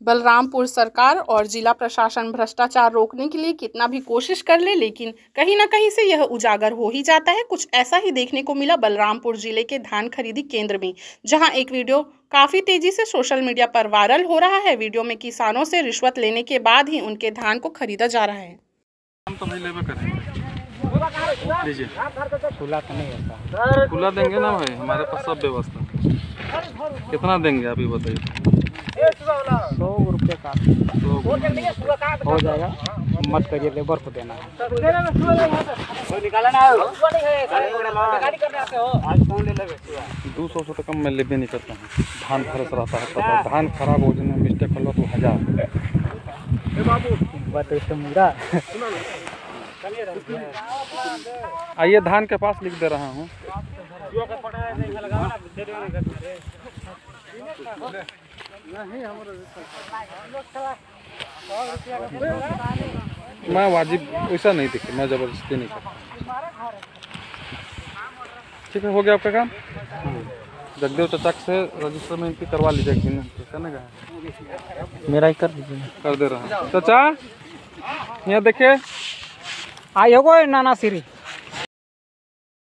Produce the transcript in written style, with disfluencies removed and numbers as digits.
बलरामपुर सरकार और जिला प्रशासन भ्रष्टाचार रोकने के लिए कितना भी कोशिश कर ले, लेकिन कहीं ना कहीं से यह उजागर हो ही जाता है। कुछ ऐसा ही देखने को मिला बलरामपुर जिले के धान खरीदी केंद्र में, जहां एक वीडियो काफी तेजी से सोशल मीडिया पर वायरल हो रहा है। वीडियो में किसानों से रिश्वत लेने के बाद ही उनके धान को खरीदा जा रहा है। हम तो लीजिए, खुला तो नहीं होता, खुला देंगे ना भाई, हमारे पास सब व्यवस्था। कितना देंगे आप ही बताइए। 100 रुपये का हो जाएगा, मत करिए, लेबर को देना है। 200 से कम मैं लेबे नहीं करता हूँ। धान फरस रहता है तब धान खराब हो जाए, मिस्टेक कर लो तो 1000। आइए, धान के पास लिख दे रहा हूँ। मैं वाजिब वैसा नहीं देखी, मैं जबरदस्ती नहीं करता। ठीक है, हो गया आपका काम। जगदेव चचा से रजिस्टर में एंट्री करवा लीजिए। मेरा ही कर दीजिए। कर दे रहा हूँ। चचा यहाँ देखिए, आइए नाना श्री।